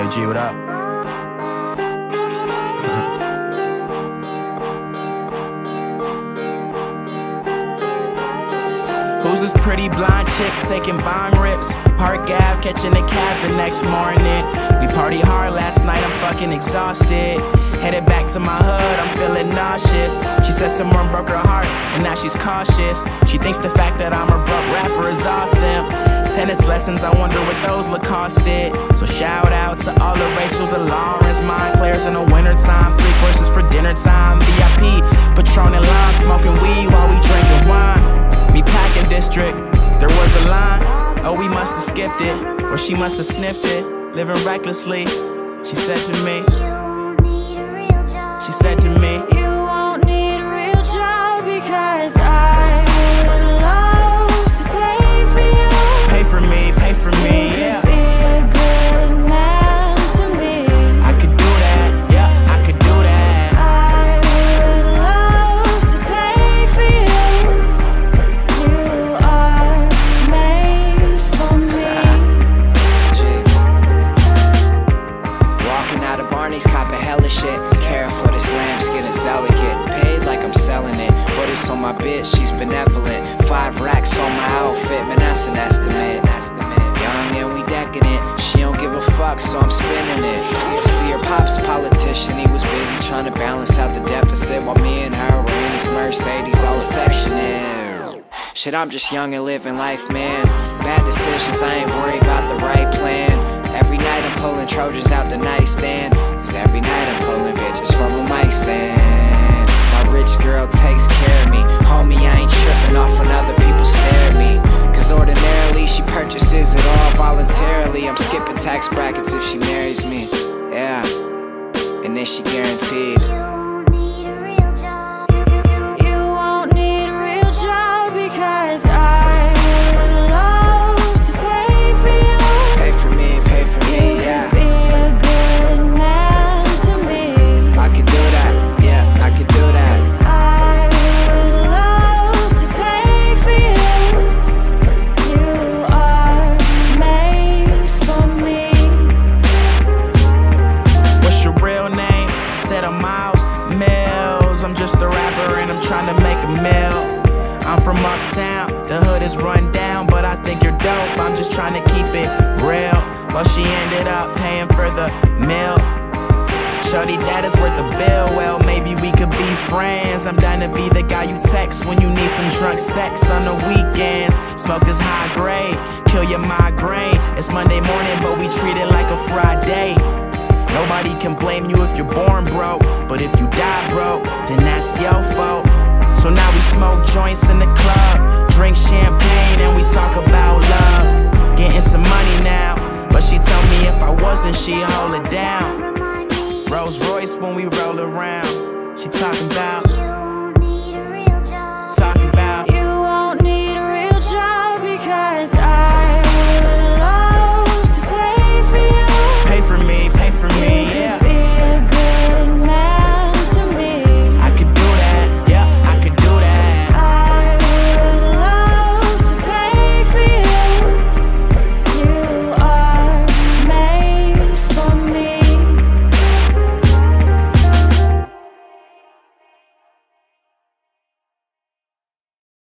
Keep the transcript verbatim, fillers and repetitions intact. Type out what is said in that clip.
G, what up? Who's this pretty blonde chick taking bong rips? Park Ave, catching a cab the next morning. We party hard last night, I'm fucking exhausted. Headed back to my hood, I'm feeling nauseous. She said someone broke her heart, and now she's cautious. She thinks the fact that I'm a broke rapper is awesome. Tennis lessons, I wonder what those Lacoste did. So shout out to all the Rachels and Lawrence, Montclairs in the wintertime. Three courses for dinner time, V I P, Patron and lime, smoking weed while we drinking wine. Me packing district, there was a line. Oh, we must have skipped it, or she must have sniffed it. Living recklessly, she said to me. She said to me, you won't need a real job because I would love to pay for you. Pay for me, pay for me, you yeah. could be a good man to me. I could do that, yeah, I could do that. I would love to pay for you. You are made for me. Walking out of Barney's, copping hella shit. Caring for this lamb skin is delicate. Paid like I'm selling it, but it's on my bitch, she's benevolent. Five racks on my outfit, man, that's an estimate. Young and we decadent, she don't give a fuck, so I'm spinning it. See, her pop's a politician, he was busy trying to balance out the deficit, while me and her were in his Mercedes, all affectionate. Shit, I'm just young and living life, man. Bad decisions, I ain't worried about the right plan. Every night I'm pulling Trojans out the nightstand, cause every night I'm pulling bitches from a mic stand. My rich girl takes care of me, homie, I ain't tripping off when other people stare at me. Cause ordinarily she purchases it all voluntarily. I'm skipping tax brackets if she marries me, yeah. And then she guaranteed. You won't need a real job. You, you, you won't need a real job because I would love to pay for you. Pay for me, pay for me, You yeah. could be a good man to me. I could do that, yeah, I could do that. I would love to pay for you. You are made for me. What's your real name? I said I'm Myles Mills. I'm just a rapper and I'm trying to make a meal. I'm from uptown, the hood is run down, but I think you're dope, I'm just trying to keep it real. Well, she ended up paying for the meal. Shorty, that is worth the bill. Well, maybe we could be friends. I'm down to be the guy you text when you need some drunk sex on the weekends. Smoke this high grade, kill your migraine. It's Monday morning, but we treat it like a Friday. Nobody can blame you if you're born broke, but if you die broke, then that's your fault. So now we smoke joints in the club, drink champagne, and we talk about love. Getting some money now, but she told me if I wasn't, she'd hold it down. Rolls Royce when we roll around. She talking about